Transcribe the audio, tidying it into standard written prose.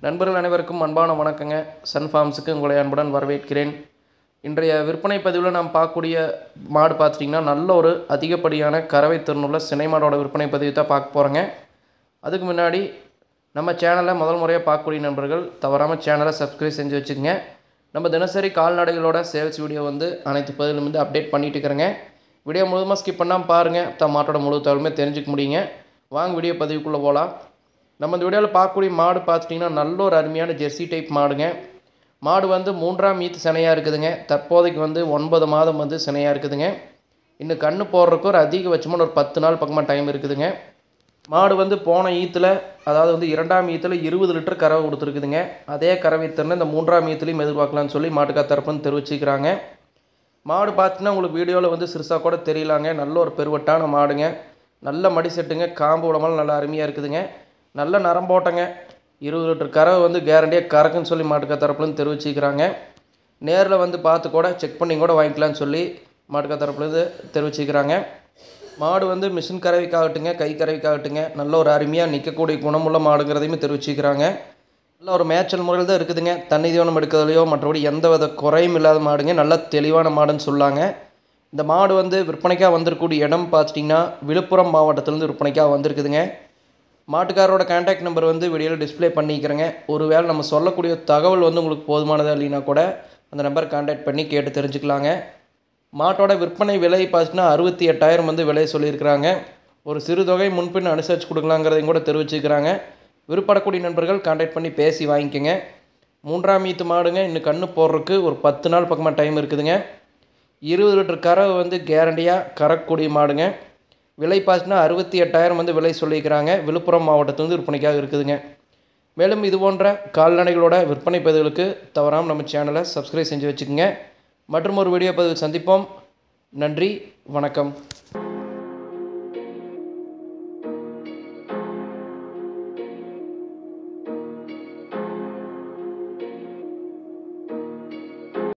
நண்பர்கள் அனைவருக்கும் அன்பான வணக்கங்க. சன் ஃபார்ம்ஸுக்கு உங்களை அன்புடன் வரவேற்கிறேன். இன்றைய விற்பனை பதிவில் நாம் பார்க்கக்கூடிய மாடு பார்த்துட்டிங்கன்னா நல்ல ஒரு அதிகப்படியான கறவை திறனுள்ள சினை மாடோட விற்பனை பதிவு தான் பார்க்க போகிறோங்க. அதுக்கு முன்னாடி நம்ம சேனலை முதல் முறையாக பார்க்கக்கூடிய நண்பர்கள் தவறாமல் சேனலை சப்ஸ்கிரைப் செஞ்சு வச்சுக்கோங்க. நம்ம தினசரி கால்நடைகளோட சேல்ஸ் வீடியோ அனைத்து பதிலும் அப்டேட் பண்ணிட்டு இருக்கிறேங்க. வீடியோ முழுவதுமாக ஸ்கிப் பண்ணாமல் பாருங்கள், மாட்டோட முழு தகவலுமே தெரிஞ்சுக்க முடியுங்க. வாங்க வீடியோ பதிவுக்குள்ளே போகலாம். நம்ம இந்த வீடியோவில் பார்க்கக்கூடிய மாடு பார்த்துட்டிங்கன்னா நல்ல ஒரு அருமையான ஜெர்சி டைப் மாடுங்க. மாடு மூன்றாம் ஈத்து சினையாக இருக்குதுங்க. தற்போதைக்கு 9 மாதம் சினையாக இருக்குதுங்க. இன்னும் கன்று போடுறதுக்கு ஒரு அதிகபட்சமான ஒரு 10 நாள் பக்கமாக டைம் இருக்குதுங்க. மாடு போன ஈத்தில் அதாவது இரண்டாம் ஈத்தில் 20 லிட்டர் கறவை கொடுத்துருக்குதுங்க. அதே கறவை திறனை இந்த மூன்றாம் ஈத்துலையும் எதிர்பார்க்கலான்னு சொல்லி மாட்டுக்கார் தரப்புன்னு தெரிவிச்சுக்கிறாங்க. மாடு பார்த்தீங்கன்னா உங்களுக்கு வீடியோவில் சிறுசாக கூட தெரியலாங்க. நல்ல ஒரு பெருவட்டான மாடுங்க. நல்ல மடி செட்டுங்க. காம்பு உடம்பெல்லாம் நல்லா அருமையாக இருக்குதுங்க. நல்ல நரம்போட்டங்க. 20 லிட்டர் கறவை கேரண்டியாக கறக்குன்னு சொல்லி மாட்டுக்கார் தரப்புலேருந்து தெரிவிச்சுக்கிறாங்க. நேரில் பார்த்து கூட செக் பண்ணி கூட வாங்கிக்கலான்னு சொல்லி மாட்டுக்கார் தரப்புலேருந்து தெரிவிச்சுக்கிறாங்க. மாடு மிஷின் கறவைக்காகட்டுங்க, கை கறவைக்காகட்டுங்க நல்ல ஒரு அருமையாக நிற்கக்கூடிய குணமுள்ள மாடுங்கிறதையுமே தெரிவிச்சுக்கிறாங்க. நல்ல ஒரு மேய்ச்சல் முறையில் தான் இருக்குதுங்க. தண்ணி தீவனம் எடுக்கிறதுலையோ மற்றபடி எந்த வித குறையும் இல்லாத மாடுங்க. நல்ல தெளிவான மாடுன்னு சொல்லாங்க. இந்த மாடு விற்பனைக்காக வந்திருக்கக்கூடிய இடம் பார்த்துட்டிங்கன்னா விழுப்புரம் மாவட்டத்திலேருந்து விற்பனைக்காக வந்திருக்குதுங்க. மாட்டுக்காரோட கான்டாக்ட் நம்பர் வீடியோவில் டிஸ்பிளே பண்ணிக்கிறேங்க. ஒருவேளை நம்ம சொல்லக்கூடிய தகவல் உங்களுக்கு போதுமானதாக இல்லைன்னா கூட அந்த நம்பர் கான்டாக்ட் பண்ணி கேட்டு தெரிஞ்சுக்கலாங்க. மாட்டோட விற்பனை விலை பார்த்திங்கன்னா 68,000 விலை சொல்லியிருக்கிறாங்க. ஒரு சிறு தொகை முன்பின் அனுசரித்து கொடுக்கலாங்கிறதையும் கூட தெரிவிச்சுக்கிறாங்க. விருப்பப்படக்கூடிய நண்பர்கள் கான்டாக்ட் பண்ணி பேசி வாங்கிக்கோங்க. மூன்றாம் ஈத்து மாடுங்க. இன்னும் கன்று போடுறதுக்கு ஒரு 10 நாள் பக்கமாக டைம் இருக்குதுங்க. 20 லிட்டர் கறவை கேரண்டியாக கறக்கக்கூடிய மாடுங்க. விலை பார்த்திங்கன்னா 68,000 விலை சொல்லியிருக்கிறாங்க. விழுப்புரம் மாவட்டத்திலிருந்து விற்பனைக்காக இருக்குதுங்க. மேலும் இது போன்ற கால்நடைகளோட விற்பனை பதிவுகளுக்கு தவறாமல் நம்ம சேனலை சப்ஸ்கிரைப் செஞ்சு வச்சுக்கோங்க. மற்றும் ஒரு வீடியோ பதிவில் சந்திப்போம். நன்றி, வணக்கம்.